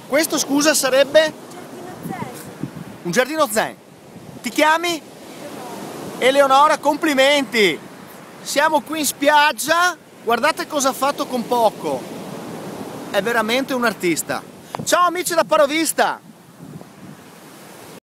Questo, scusa, sarebbe? Giardino Zen. Un giardino zen. Ti chiami? Eleonora, complimenti! Siamo qui in spiaggia, guardate cosa ha fatto con poco. È veramente un artista. Ciao amici da Parovista!